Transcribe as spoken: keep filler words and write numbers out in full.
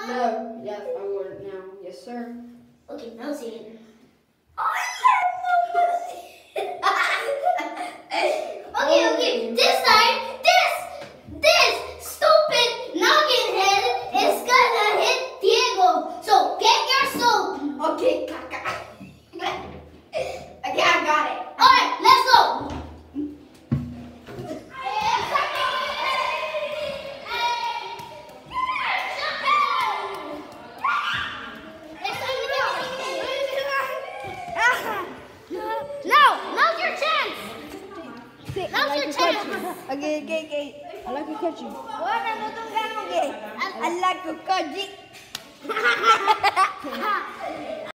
No, yes, I will now. Yes, sir. Okay, now say it. Okay, okay. This time, this, this stupid noggin head is gonna hit Diego. So get your soap. Okay, Kaka. Okay, I got it. All right, let's go. Now, now's your chance. Now's your chance. Okay, okay, okay. I like to catch you. Wala na itong gano'n, okay? I like to catch it.